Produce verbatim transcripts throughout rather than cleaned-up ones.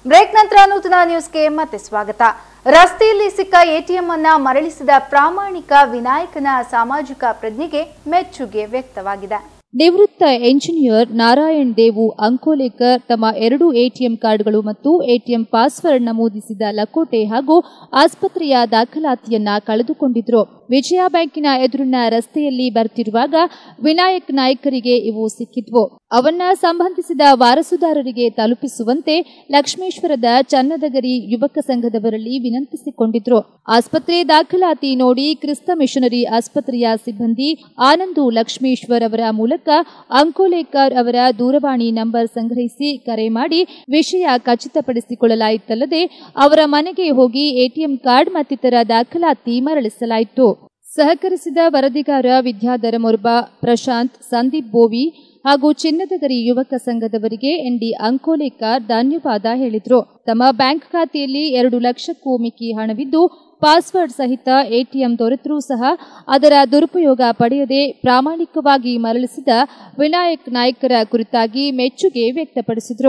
Break ನಂತರ ನೂತನ ನ್ಯೂಸ್ಗೆ ಮತ್ತೆ ಸ್ವಾಗತ. ರಸ್ತೆಯಲ್ಲಿ ಸಿಕ್ಕ ಎಟಿಎಂ ಅನ್ನ ಮರಳಿಸಿದ ಪ್ರಾಮಾಣಿಕ ವಿನಾಯಕನ ಸಾಮಾಜಿಕ ಪ್ರಜ್ಞೆಗೆ ಮೆಚ್ಚುಗೆ ವ್ಯಕ್ತವಾಗಿದೆ. ನಿವೃತ್ತ ಎಂಜಿನಿಯರ್ ನಾರಾಯಣ್ ದೇವು ಅಂಕೋಲೇಕರ್ ತಮ್ಮ ಎರಡು ಎಟಿಎಂ ಕಾರ್ಡ್ಗಳು ಮತ್ತು ಎಟಿಎಂ ಪಾಸ್ವರ್ಡ್ ನಮೂದಿಸಿದ ಲಕೋಟೆ ಹಾಗೂ ಆಸ್ಪತ್ರೆಯ ದಾಖಲಾತಿಯನ್ನ ಕಳೆದುಕೊಂಡಿದ್ರು. ವಿಜಯ ಬ್ಯಾಂಕಿನ ಎದುರಿನ ರಸ್ತೆಯಲ್ಲಿ ಬರ್ತಿರುವಾಗ ವಿನಾಯಕ್ ನಾಯ್ಕರಿಗೆ ಇವು ಸಿಕ್ಕಿದ್ವು. ಅವನ್ನ ಸಂಬಂಧಿಸಿದ ವಾರಸುದಾರರಿಗೆ ತಲುಪಿಸುವಂತೆ ಲಕ್ಷ್ಮೇಶ್ವರದ ಚನ್ನದಗರಿ ಯುವಕ ಸಂಘದವರಲ್ಲಿ ವಿನಂತಿಸಿಕೊಂಡಿದ್ರು. ಆಸ್ಪತ್ರೆ ದಾಖಲಾತಿ ನೋಡಿ ಕ್ರಿಸ್ತ ಮಿಷನರಿ ಆಸ್ಪತ್ರೆಯ ಸಿಬ್ಬಂದಿ ಆನಂದು ಲಕ್ಷ್ಮೇಶ್ವರ್ ಅವರ ಮೂಲಕ ಅಂಕೋಲೇಕರ್ ಅವರ ದೂರವಾಣಿ ನಂಬರ್ ಸಂಗ್ರಹಿಸಿ ಕರೆ ಮಾಡಿ ವಿಷಯ ಖಚಿತಪಡಿಸಿಕೊಳ್ಳಲಾಯಿತಲ್ಲದೆ ಅವರ ಮನೆಗೆ ಹೋಗಿ ಎಟಿಎಂ ಕಾರ್ಡ್ ಮತ್ತಿತರ ದಾಖಲಾತಿ ಮರಳಿಸಲಾಯಿತು. ಸಹಕರಿಸಿದ ವರದಿಗಾರ ವಿದ್ಯಾಧರ ಮೊರ್ಬಾ, ಪ್ರಶಾಂತ್, ಸಂದೀಪ್ ಬೋವಿ ಹಾಗೂ ಚಿನ್ನದಗರಿ ಯುವಕ ಸಂಘದವರಿಗೆ ಎನ್ಡಿ ಅಂಕೋಲೇಕರ್ ಧನ್ಯವಾದ ಹೇಳಿದ್ರು. ತಮ್ಮ ಬ್ಯಾಂಕ್ ಖಾತೆಯಲ್ಲಿ ಎರಡು ಲಕ್ಷಕ್ಕೂ ಮಿಕ್ಕಿ ಹಣವಿದ್ದು ಪಾಸ್ವರ್ಡ್ ಸಹಿತ ಎಟಿಎಂ ದೊರೆತರೂ ಸಹ ಅದರ ದುರುಪಯೋಗ ಪಡೆಯದೆ ಪ್ರಾಮಾಣಿಕವಾಗಿ ಮರಳಿಸಿದ ವಿನಾಯಕ್ ನಾಯ್ಕರ ಕುರಿತಾಗಿ ಮೆಚ್ಚುಗೆ ವ್ಯಕ್ತಪಡಿಸಿದರು.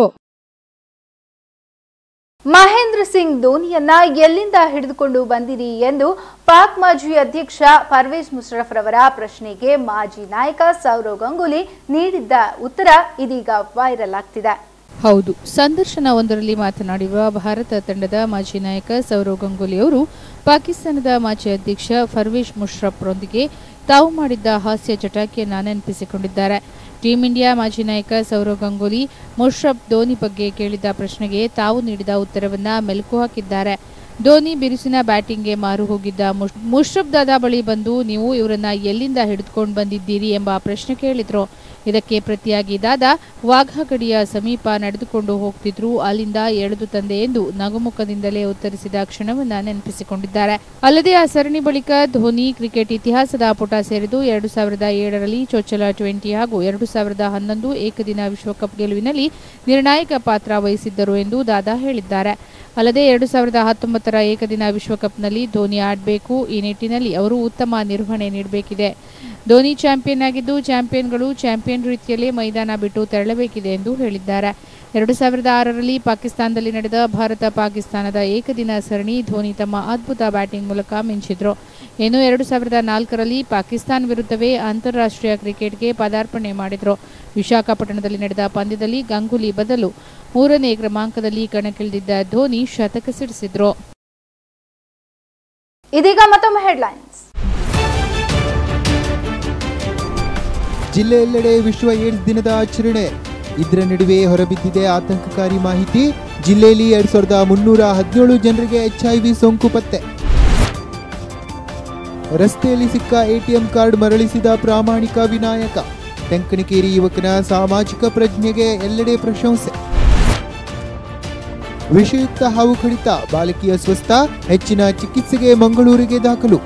ಮಹೇಂದ್ರ ಸಿಂಗ್ ಧೋನಿಯನ್ನ ಎಲ್ಲಿಂದ ಹಿಡಿದುಕೊಂಡು ಬಂದಿರಿ ಎಂದು ಪಾಕ್ ಮಾಜಿ ಅಧ್ಯಕ್ಷ ಪರ್ವೇಜ್ ಮುಷರಫ್ ರವರ ಪ್ರಶ್ನೆಗೆ ಮಾಜಿ ನಾಯಕ ಸೌರವ್ ಗಂಗೂಲಿ ನೀಡಿದ್ದ ಉತ್ತರ ಇದೀಗ ವೈರಲ್ ಆಗ್ತಿದೆ. ಹೌದು, ಸಂದರ್ಶನವೊಂದರಲ್ಲಿ ಮಾತನಾಡಿರುವ ಭಾರತ ತಂಡದ ಮಾಜಿ ನಾಯಕ ಸೌರವ್ ಗಂಗೂಲಿ ಅವರು ಪಾಕಿಸ್ತಾನದ ಮಾಜಿ ಅಧ್ಯಕ್ಷ ಪರ್ವೇಜ್ ಮುಷರಫ್ರೊಂದಿಗೆ ತಾವು ಮಾಡಿದ್ದ ಹಾಸ್ಯ ಚಟಾಕಿಯನ್ನ ನೆನಪಿಸಿಕೊಂಡಿದ್ದಾರೆ. ಟೀಂ ಇಂಡಿಯಾ ಮಾಜಿ ನಾಯಕ ಸೌರವ್ ಗಂಗೂಲಿ ಮುಷರಫ್ ಧೋನಿ ಬಗ್ಗೆ ಕೇಳಿದ ಪ್ರಶ್ನೆಗೆ ತಾವು ನೀಡಿದ ಉತ್ತರವನ್ನ ಮೆಲುಕು ಹಾಕಿದ್ದಾರೆ. ಧೋನಿ ಬಿರುಸಿನ ಬ್ಯಾಟಿಂಗ್ಗೆ ಮಾರು ಹೋಗಿದ್ದ ಮುಷರಫ್ ದಾದಾ ಬಳಿ ಬಂದು ನೀವು ಇವರನ್ನ ಎಲ್ಲಿಂದ ಹಿಡಿದುಕೊಂಡು ಬಂದಿದ್ದೀರಿ ಎಂಬ ಪ್ರಶ್ನೆ ಕೇಳಿದ್ರು. ಇದಕ್ಕೆ ಪ್ರತಿಯಾಗಿ ದಾದಾ ವಾಘಾ ಗಡಿಯ ಸಮೀಪ ನಡೆದುಕೊಂಡು ಹೋಗ್ತಿದ್ರು, ಅಲ್ಲಿಂದ ಎಳೆದು ತಂದೆ ಎಂದು ನಗುಮುಖದಿಂದಲೇ ಉತ್ತರಿಸಿದ ಕ್ಷಣವನ್ನ ನೆನಪಿಸಿಕೊಂಡಿದ್ದಾರೆ. ಅಲ್ಲದೆ ಆ ಸರಣಿ ಬಳಿಕ ಧೋನಿ ಕ್ರಿಕೆಟ್ ಇತಿಹಾಸದ ಪುಟ ಸೇರಿದು ಎರಡು ಸಾವಿರದ ಏಳರಲ್ಲಿ ಚೊಚ್ಚಲ ಟ್ವೆಂಟಿ ಹಾಗೂ ಎರಡು ಸಾವಿರದ ಹನ್ನೊಂದು ಏಕದಿನ ವಿಶ್ವಕಪ್ ಗೆಲುವಿನಲ್ಲಿ ನಿರ್ಣಾಯಕ ಪಾತ್ರ ವಹಿಸಿದ್ದರು ಎಂದು ದಾದಾ ಹೇಳಿದ್ದಾರೆ. ಅಲ್ಲದೆ ಎರಡು ಸಾವಿರದ ಹತ್ತೊಂಬತ್ತರ ಏಕದಿನ ವಿಶ್ವಕಪ್ನಲ್ಲಿ ಧೋನಿ ಆಡಬೇಕು, ಈ ನಿಟ್ಟಿನಲ್ಲಿ ಅವರು ಉತ್ತಮ ನಿರ್ವಹಣೆ ನೀಡಬೇಕಿದೆ. ಧೋನಿ ಚಾಂಪಿಯನ್ ಆಗಿದ್ದು ಚಾಂಪಿಯನ್ಗಳು ಚಾಂಪಿಯನ್ ರೀತಿಯಲ್ಲೇ ಮೈದಾನ ಬಿಟ್ಟು ತೆರಳಬೇಕಿದೆ ಎಂದು ಹೇಳಿದ್ದಾರೆ. ಎರಡು ಸಾವಿರದ ಆರರಲ್ಲಿ ಪಾಕಿಸ್ತಾನದಲ್ಲಿ ನಡೆದ ಭಾರತ ಪಾಕಿಸ್ತಾನದ ಏಕದಿನ ಸರಣಿ ಧೋನಿ ತಮ್ಮ ಅದ್ಭುತ ಬ್ಯಾಟಿಂಗ್ ಮೂಲಕ ಮಿಂಚಿದ್ರು. ಇನ್ನು ಎರಡು ಸಾವಿರದ ನಾಲ್ಕರಲ್ಲಿ ಪಾಕಿಸ್ತಾನ ವಿರುದ್ಧವೇ ಅಂತಾರಾಷ್ಟ್ರೀಯ ಕ್ರಿಕೆಟ್ಗೆ ಪದಾರ್ಪಣೆ ಮಾಡಿದ್ರು. ವಿಶಾಖಪಟ್ಟಣದಲ್ಲಿ ನಡೆದ ಪಂದ್ಯದಲ್ಲಿ ಗಂಗೂಲಿ ಬದಲು ಮೂರನೇ ಕ್ರಮಾಂಕದಲ್ಲಿ ಕಣಕ್ಕಿಳಿದಿದ್ದ ಧೋನಿ ಶತಕ ಸಿಡಿಸಿದ್ರು. ಇದೀಗ ಮತ್ತೊಮ್ಮೆ ಹೆಡ್ಲೈನ್ಸ್. ಜಿಲ್ಲೆಯೆಲ್ಲೆಡೆ ವಿಶ್ವ ಏಡ್ಸ್ ದಿನದ ಆಚರಣೆ. ಇದರ ನಡುವೆ ಹೊರಬಿದ್ದಿದೆ ಆತಂಕಕಾರಿ ಮಾಹಿತಿ. ಜಿಲ್ಲೆಯಲ್ಲಿ ಎರಡ್ ಸಾವಿರದ ಮುನ್ನೂರ ಹದಿನೇಳು ಜನರಿಗೆ ಎಚ್ಐವಿ ಸೋಂಕು ಪತ್ತೆ. ರಸ್ತೆಯಲ್ಲಿ ಸಿಕ್ಕ ಎಟಿಎಂ ಕಾರ್ಡ್ ಮರಳಿಸಿದ ಪ್ರಾಮಾಣಿಕ ವಿನಾಯಕ. ಟಂಕಣಿಕೇರಿ ಯುವಕನ ಸಾಮಾಜಿಕ ಪ್ರಜ್ಞೆಗೆ ಎಲ್ಲೆಡೆ ಪ್ರಶಂಸೆ. ವಿಷಯುಕ್ತ ಹಾವು ಕಡಿತ, ಬಾಲಕಿಯ ಸ್ವಸ್ಥ, ಹೆಚ್ಚಿನ ಚಿಕಿತ್ಸೆಗೆ ಮಂಗಳೂರಿಗೆ ದಾಖಲು.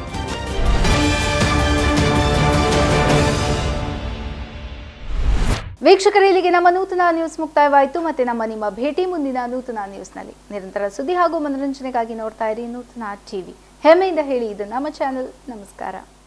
ವೀಕ್ಷಕರೇ, ಇಲ್ಲಿಗೆ ನಮ್ಮ ನೂತನ ನ್ಯೂಸ್ ಮುಕ್ತಾಯವಾಯಿತು. ಮತ್ತೆ ನಮ್ಮ ನಿಮ್ಮ ಭೇಟಿ ಮುಂದಿನ ನೂತನ ನ್ಯೂಸ್ನಲ್ಲಿ. ನಿರಂತರ ಸುದ್ದಿ ಹಾಗೂ ಮನೋರಂಜನೆಗಾಗಿ ನೋಡ್ತಾ ಇರಿ ನೂತನ ಟಿವಿ. ಹೆಮ್ಮೆಯಿಂದ ಹೇಳಿ, ಇದು ನಮ್ಮ ಚಾನೆಲ್. ನಮಸ್ಕಾರ.